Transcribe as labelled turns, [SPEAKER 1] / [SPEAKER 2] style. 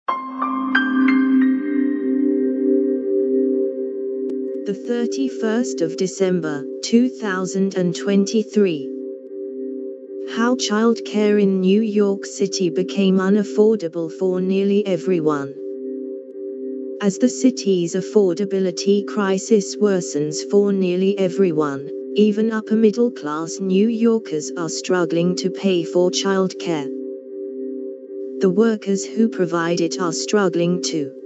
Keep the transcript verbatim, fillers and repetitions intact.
[SPEAKER 1] The thirty-first of December, two thousand twenty-three. How childcare in New York City became unaffordable for nearly everyone. As the city's affordability crisis worsens for nearly everyone, even upper-middle-class New Yorkers are struggling to pay for childcare. The workers who provide it are struggling too.